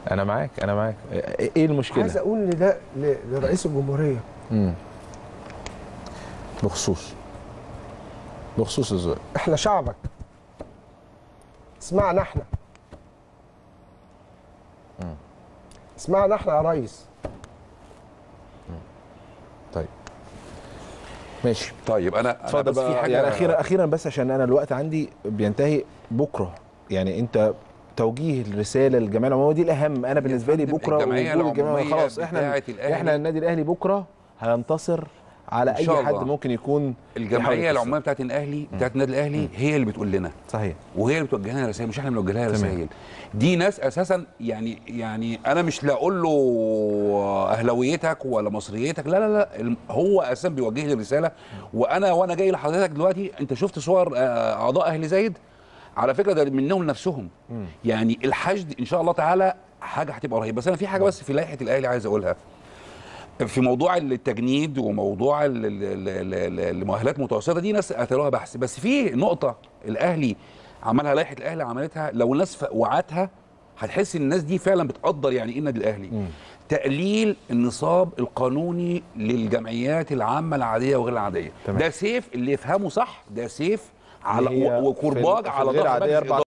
انا معاك انا معاك. ايه المشكله؟ عايز اقول ان ده لرئيس الجمهوريه. بخصوص الزواج. احنا شعبك، اسمعنا احنا. اسمعنا احنا يا ريس. طيب ماشي. طيب انا اتفضل بس في بقى، حاجه يعني اخيرا بس عشان انا الوقت عندي بينتهي بكره. يعني انت توجيه الرساله للجمعيه العموميه دي الاهم. انا بالنسبه لي بكره الجمعيه وجود الجمعيه العموميه خلاص احنا النادي الاهلي بكره هينتصر على اي حد ممكن يكون. الجمعيه العموميه بتاعت الاهلي بتاعت النادي الاهلي هي اللي بتقول لنا صحيح، وهي اللي بتوجه لنا رسائل، مش احنا اللي بنوجه لها رسائل. دي ناس اساسا يعني انا مش لا اقول له اهلاويتك ولا مصريتك، لا لا لا، هو اساسا بيوجه لي الرساله. وانا جاي لحضرتك دلوقتي، انت شفت صور اعضاء اهلي زايد؟ على فكره ده منهم لنفسهم. يعني الحشد ان شاء الله تعالى حاجه هتبقى رهيبه. بس انا في حاجه بس في لائحه الاهلي عايز اقولها في موضوع التجنيد وموضوع المؤهلات المتوسطه دي. ناس اثروها بحث، بس في نقطه الاهلي عملها، لائحه الاهلي عملتها، لو الناس وعتها هتحس ان الناس دي فعلا بتقدر يعني ايه النادي الاهلي. تقليل النصاب القانوني للجمعيات العامه العاديه وغير العاديه. ده سيف اللي يفهمه صح، ده سيف على وكرباج على ظهر مجلس